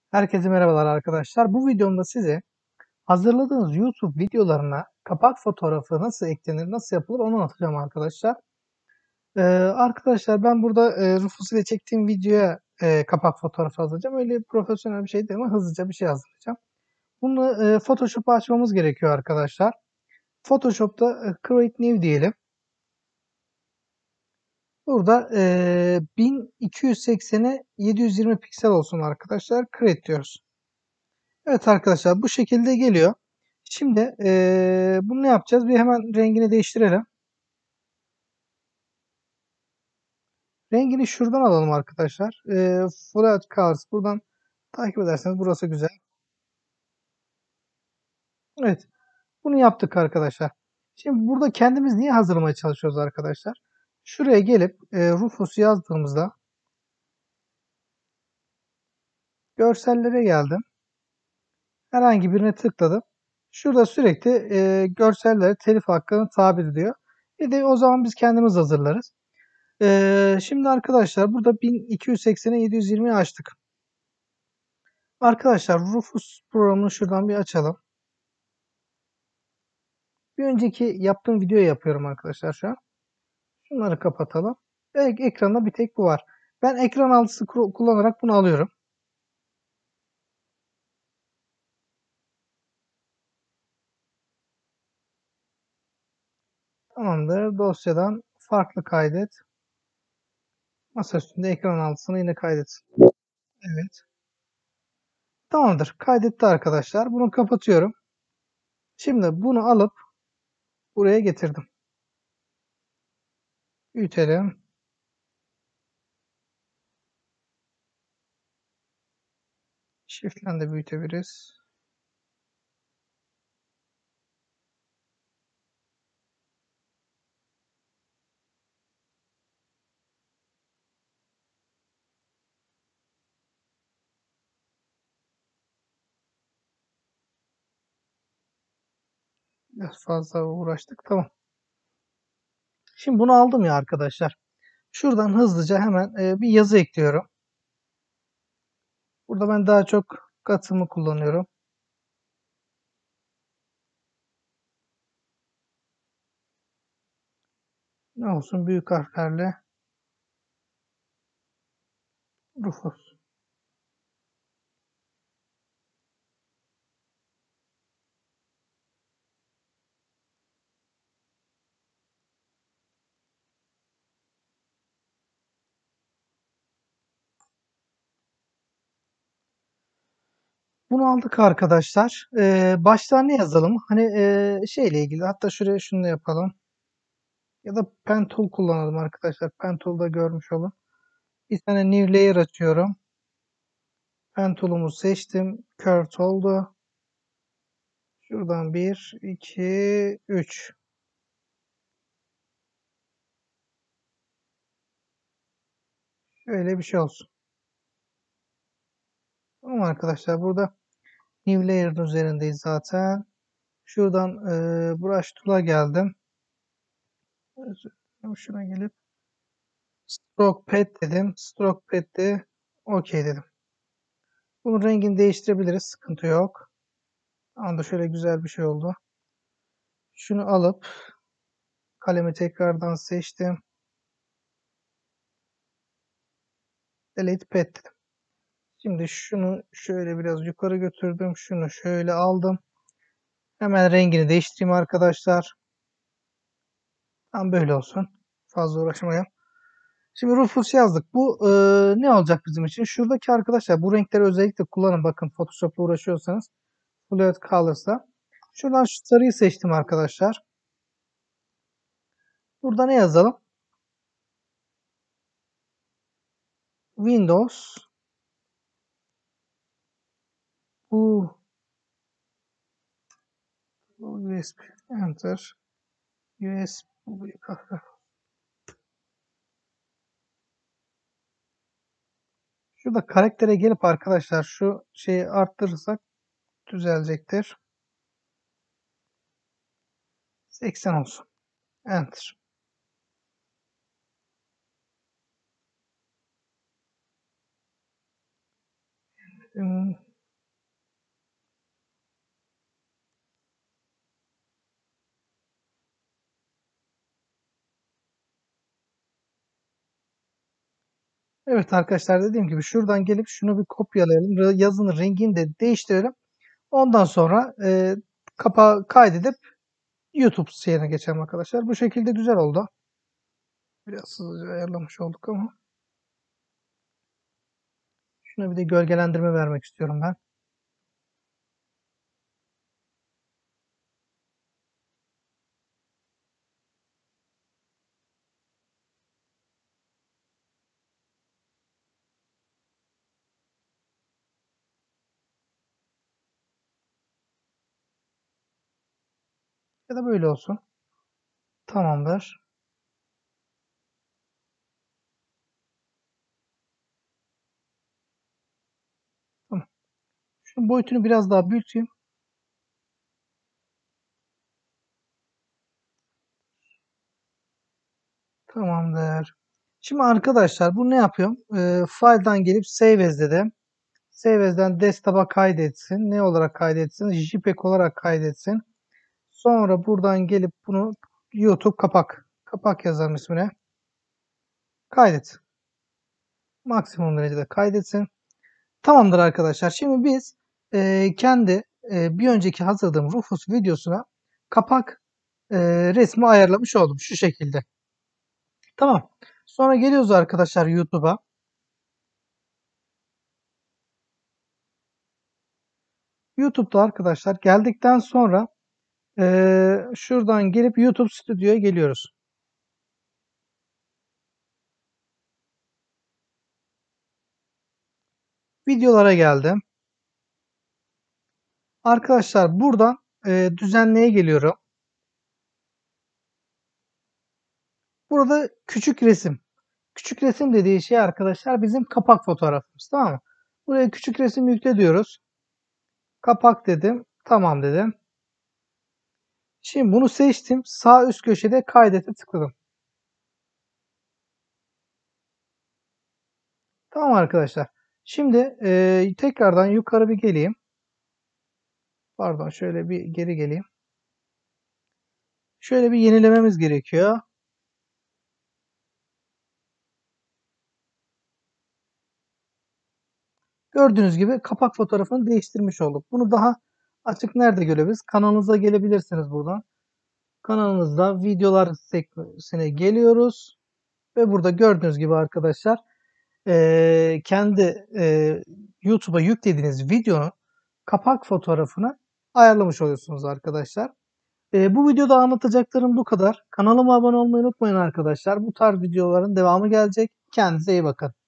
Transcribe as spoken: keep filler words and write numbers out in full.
Herkese merhabalar arkadaşlar. Bu videomda size hazırladığınız YouTube videolarına kapak fotoğrafı nasıl eklenir, nasıl yapılır onu anlatacağım arkadaşlar. Ee, arkadaşlar ben burada e, Rufus ile çektiğim videoya e, kapak fotoğrafı hazırlayacağım. Öyle profesyonel bir şey değil ama hızlıca bir şey hazırlayacağım. Bunu e, Photoshop'a açmamız gerekiyor arkadaşlar. Photoshop'ta e, Create New diyelim. Burada e, bin iki yüz seksene yedi yüz yirmi piksel olsun arkadaşlar. Create diyoruz. Evet arkadaşlar bu şekilde geliyor. Şimdi eee, bunu ne yapacağız? Bir hemen rengini değiştirelim. Rengini şuradan alalım arkadaşlar. Eee Full Colors buradan takip ederseniz burası güzel. Evet. Bunu yaptık arkadaşlar. Şimdi burada kendimiz niye hazırlamaya çalışıyoruz arkadaşlar? Şuraya gelip e, Rufus yazdığımızda görsellere geldim. Herhangi birine tıkladım. Şurada sürekli e, görsellere telif hakkını tabi diyor. Bir de o zaman biz kendimiz hazırlarız. Ee, şimdi arkadaşlar burada bin iki yüz seksene yedi yüz yirmiyi açtık. Arkadaşlar Rufus programını şuradan bir açalım. Bir önceki yaptığım videoyu yapıyorum arkadaşlar şu an. Şunları kapatalım. Ve ekranda bir tek bu var. Ben ekran altısı kullanarak bunu alıyorum. Tamamdır. Dosyadan farklı kaydet. Masa üstünde ekran altısını yine kaydetsin. Evet. Tamamdır. Kaydetti arkadaşlar. Bunu kapatıyorum. Şimdi bunu alıp buraya getirdim. Büyütelim. Shift'le de büyütebiliriz. Biraz fazla uğraştık. Tamam. Şimdi bunu aldım ya arkadaşlar. Şuradan hızlıca hemen e, bir yazı ekliyorum. Burada ben daha çok katımı kullanıyorum. Ne olsun büyük harflerle Rufus. Bunu aldık arkadaşlar. Ee, başlığa ne yazalım? Hani e, şeyle ilgili. Hatta şuraya şunu da yapalım. Ya da Pen Tool kullanalım arkadaşlar. Pen Tool'da görmüş olun. Bir tane New Layer açıyorum. Pen Tool'umu seçtim. Curve oldu. Şuradan bir, iki, üç. Şöyle bir şey olsun. Tamam arkadaşlar. Burada New Layer'ın üzerindeyiz zaten. Şuradan e, Brush Tool'a geldim. Şuna gelip Stroke Pad dedim. Stroke Pad'de OK dedim. Bunun rengini değiştirebiliriz. Sıkıntı yok. Anda şöyle güzel bir şey oldu. Şunu alıp kalemi tekrardan seçtim. Delete Pad dedim. Şimdi şunu şöyle biraz yukarı götürdüm. Şunu şöyle aldım. Hemen rengini değiştireyim arkadaşlar. Tam böyle olsun. Fazla uğraşmayalım. Şimdi Rufus yazdık. Bu e, ne olacak bizim için? Şuradaki arkadaşlar bu renkleri özellikle kullanın. Bakın Photoshop'la uğraşıyorsanız. Fluid Colors'a. Şuradan şu sarıyı seçtim arkadaşlar. Burada ne yazalım? Windows bu U S B Enter U S B Şurada karaktere gelip arkadaşlar şu şeyi arttırırsak düzelecektir. seksen olsun. Enter. Hmm, Evet arkadaşlar, dediğim gibi şuradan gelip şunu bir kopyalayalım. Re- Yazının rengini de değiştirelim. Ondan sonra e, kapağı kaydedip YouTube seyirine geçelim arkadaşlar. Bu şekilde güzel oldu. Biraz hızlıca ayarlamış olduk ama. Şuna bir de gölgelendirme vermek istiyorum ben. Ya da böyle olsun. Tamamdır. Tamam. Şunun boyutunu biraz daha büyüteyim. Tamamdır. Şimdi arkadaşlar bu ne yapıyorum? Ee, file'dan gelip Save As dedim. Save As'den desktop'a kaydetsin. Ne olarak kaydetsin? JPEG olarak kaydetsin. Sonra buradan gelip bunu YouTube kapak. Kapak yazarım ismine. Kaydet. Maksimum derecede kaydetsin. Tamamdır arkadaşlar. Şimdi biz e, kendi e, bir önceki hazırladığım Rufus videosuna kapak e, resmi ayarlamış oldum. Şu şekilde. Tamam. Sonra geliyoruz arkadaşlar YouTube'a. YouTube'da arkadaşlar geldikten sonra e, şuradan gelip YouTube Studio'ya geliyoruz. Videolara geldim. Arkadaşlar buradan e, düzenleye geliyorum. Burada küçük resim. Küçük resim dediği şey arkadaşlar bizim kapak fotoğrafımız, tamam mı? Buraya küçük resim yükle diyoruz. Kapak dedim. Tamam dedim. Şimdi bunu seçtim. Sağ üst köşede kaydete tıkladım. Tamam arkadaşlar. Şimdi e, tekrardan yukarı bir geleyim. Pardon, şöyle bir geri geleyim. Şöyle bir yenilememiz gerekiyor. Gördüğünüz gibi kapak fotoğrafını değiştirmiş olduk. Bunu daha açık nerede görebiliriz? Kanalınıza gelebilirsiniz buradan. Kanalınızda videolar sekmesine geliyoruz. Ve burada gördüğünüz gibi arkadaşlar eee, kendi eee, YouTube'a yüklediğiniz videonun kapak fotoğrafını ayarlamış oluyorsunuz arkadaşlar. Eee, bu videoda anlatacaklarım bu kadar. Kanalıma abone olmayı unutmayın arkadaşlar. Bu tarz videoların devamı gelecek. Kendinize iyi bakın.